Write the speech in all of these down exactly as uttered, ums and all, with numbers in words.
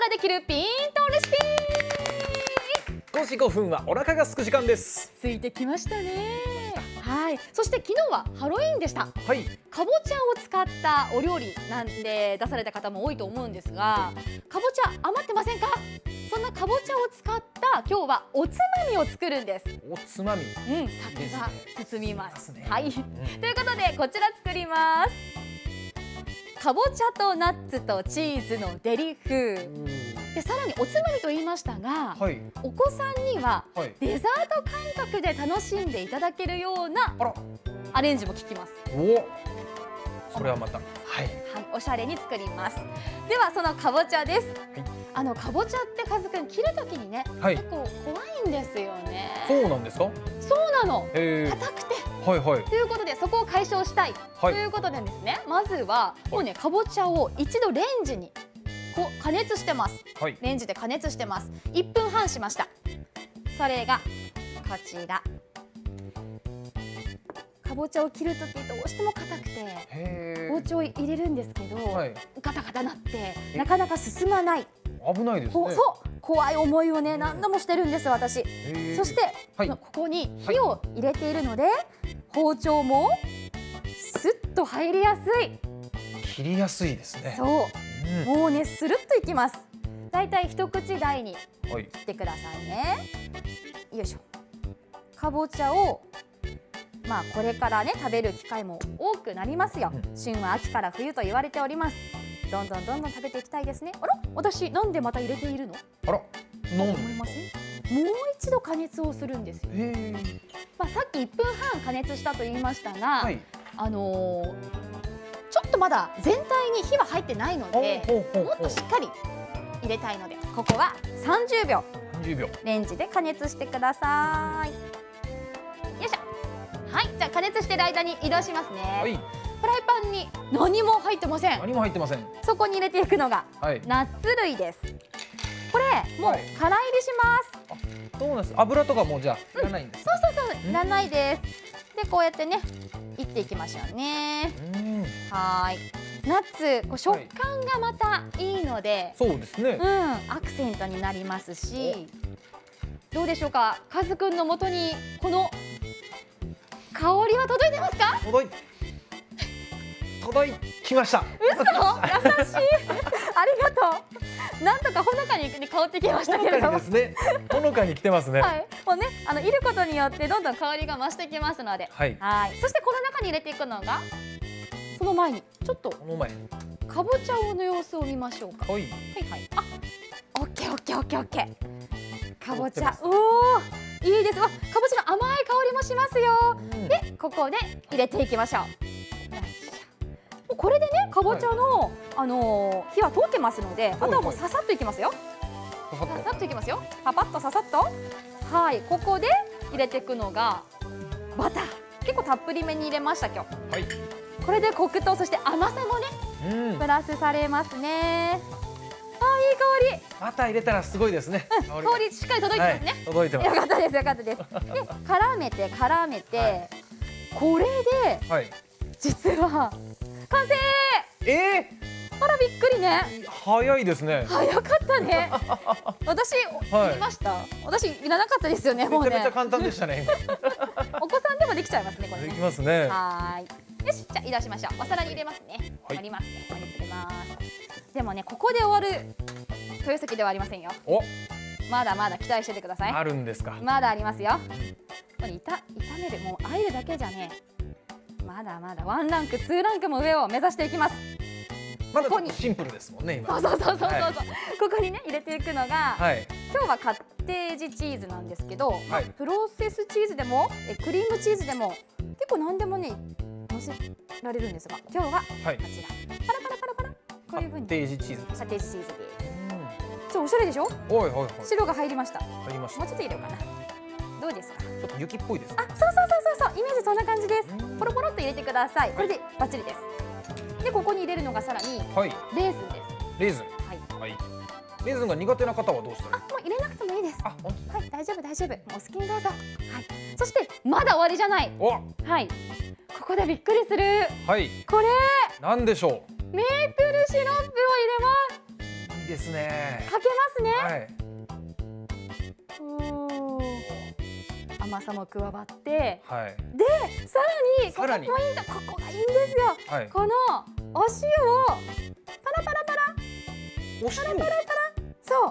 らできるピントレシピ。 ごじごふんはお腹が空く時間です。 ついてきましたね。はい、そして昨日はハロウィーンでした。 はい。 かぼちゃを使ったお料理なんで出された方も多いと思うんですが、かぼちゃ余ってませんか？そんなかぼちゃを使った今日はおつまみを作るんです。 おつまみ。 うん、酒が進みます。 ね、 はい、うん、ということでこちら作ります。かぼちゃとナッツとチーズのデリ風で、さらにおつまみと言いましたが、はい、お子さんにはデザート感覚で楽しんでいただけるようなアレンジも効きます。 お、それはまた、はい、 はい、おしゃれに作ります。ではそのかぼちゃです。はい、あのかぼちゃってカズくん切るときにね、はい、結構怖いんですよね。 そうなんですか？そうなの。硬くて。はいはい。ということでそこを解消したい、はい、ということでですね、まずはもうねかぼちゃを一度レンジにこう加熱してます。はい、レンジで加熱してます。いっぷんはんしました。それがこちら。かぼちゃを切るときどうしても硬くて包丁を入れるんですけど、はい、ガタガタなってなかなか進まない。 危ないですね。 そう怖い思いをね何度もしてるんです私。そして、はい、ここに火を入れているので、はい、包丁もスッと入りやすい。 切りやすいですね。 そう、うん、もうねスルッといきます。だいたい一口大に切ってくださいね。はい、よいしょ。かぼちゃをまあこれからね食べる機会も多くなりますよ。うん、旬は秋から冬と言われております。どんどんどんどん食べていきたいですね。あら、私なんでまた入れているの？あら、 なん思いません？もう一度加熱をするんですよ。まあさっきいっぷんはん加熱したと言いましたが、はい、あのー、ちょっとまだ全体に火は入ってないので、もっとしっかり入れたいので、ここはさんじゅうびょう。さんじゅうびょう。レンジで加熱してください。よいしょ。はい、じゃあ加熱してる間に移動しますね。はい、フライパンに何も入ってません。 何も入ってません。 そこに入れていくのが、はい、ナッツ類です。これもう空入りします。 はい、そうなんです。油とかもじゃあいらないんです、ね、 うん、そうそうそう、いらないです。でこうやってね、いっていきましょうね。うん、はい。ナッツ、こう食感がまたいいので、はい、 そうですね。 うん、アクセントになりますし、どうでしょうか。カズくんの元にこの香りは届いてますか？ 届い届きました。 嘘、優しいありがとう。なんとかほのかに香ってきましたけれども、 ですね、ほのかに来てますね。 はい、もうね、あのいることによってどんどん香りが増してきますので、はい、はい。そしてこの中に入れていくのが、その前にちょっとこの前かぼちゃの様子を見ましょうか。はいはいはい。あ、オッケーオッケーオッケーオッケー。かぼちゃ、おお、いいです。わ、かぼちゃの甘い香りもしますよ。うん、で、ここで入れていきましょう。これでね、かぼちゃの、はい、あのー、火は通ってますので、あとはもうささっといきますよ。ささっといきますよ。パパッとささっと。はい、ここで入れていくのがバター。結構たっぷりめに入れました今日。はい。これでコクとそして甘さもね、うん、プラスされますね。あ、いい香り。 バター入れたらすごいですね。 うん、香りしっかり届いてますね。はい、 届いてます。 よかったですよかったです。で、絡めて絡めて、はい、これで、はい、実は完成。えー、あらびっくりね。 早いですね。 早かったね。私、はい、いりました。私いらなかったですよね。もうね。 めちゃめちゃ簡単でしたね。 お子さんでもできちゃいますね。これね。 できますね。 はい。よし、じゃあ移動しましょう。お皿に入れますね。はい、盛りますね。盛り付けます。でもね、ここで終わる豊崎ではありませんよ。お。まだまだ期待しててください。 あるんですか。 まだありますよ。これ炒炒める、もう和えるだけじゃね。まだまだワンランク、ツーランクも上を目指していきます。 まだここにシンプルですもんね。今。 そうそうそうそうそう。はい、ここにね入れていくのが、はい、今日はカッテージチーズなんですけど、はい、プロセスチーズでもえクリームチーズでも結構何でもね乗せられるんですが、今日はこちら、はい、パラパラパラパラ、こういう風にカッテージチーズです。 カッテージチーズです。ちょっとおしゃれでしょ。 はいはいはい。 白が入りました。 入りました。 もうちょっと入れようかな。どうですか。 ちょっと雪っぽいです。 あ、そうそうそうそうそう、イメージそんな感じです。ポロポロっと入れてください。これでバッチリです。で、ここに入れるのがさらに、はい、レーズンです。 レーズン。はい。はい。レーズンが苦手な方はどうしたらいい？ あ、もう入れなくてもいいです。あ、はい、大丈夫大丈夫。もうお好きにどうぞ。はい。そしてまだ終わりじゃない。お。はい。ここでびっくりする。はい。これ。なんでしょう。メープルシロップを入れます。 ですね。 かけますね。 はい。 おー、甘さも加わって、 はい。 でさらにこさらにこポイント、ここがいいんですよ。 はい。 このお塩をパラパラパラ、 お塩。 そう、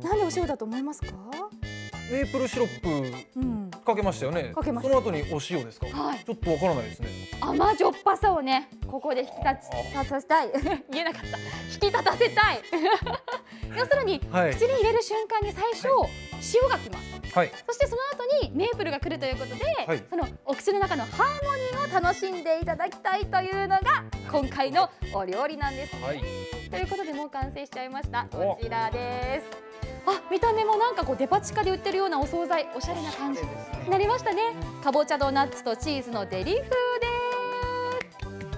なんでお塩だと思いますか？ メープルシロップうん、 かけましたよね。 かけました。 その後にお塩ですか。 はい。 ちょっとわからないですね。 甘じょっぱさをね、ここで引き立たさせたい言えなかった、引き立たせたい要するに、 はい。 口に入れる瞬間に最初、 は塩がきます。 はい。 そしてその後にメープルが来るということで、 はい。 そのお口の中のハーモニーを楽しんでいただきたいというのが今回のお料理なんですね。 はい。 ということでもう完成しちゃいました。 おこちらです。あ、見た目もなんかこうデパ地下で売ってるようなお惣菜、おしゃれな感じになりましたね。かぼちゃとナッツとチーズのデリ風です。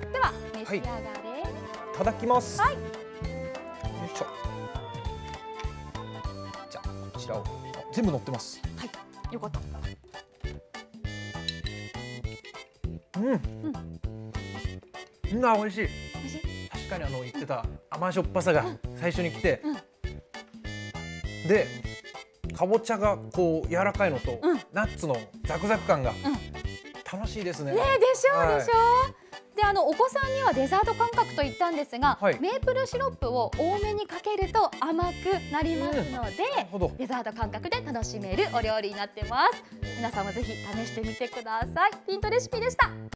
では召し上がれ。 いただきます。 はい。 よいしょ。じゃあこちらを、あ、全部乗ってます。 はい。よかった。 うん。うん。うん、あ、美味しい。 美味しい。 確かにあの言ってた甘じょっぱさが最初に来て、 うん。 でかぼちゃがこう柔らかいのと、 うん、 ナッツのザクザク感がうん、 楽しいですね。 ねえ、でしょう、 はい、 でしょう。で、あのお子さんにはデザート感覚と言ったんですが、 はい、 メープルシロップを多めにかけると甘くなりますので、 うん、なるほど。 デザート感覚で楽しめるお料理になってます。皆さんもぜひ試してみてください。ピントレシピでした。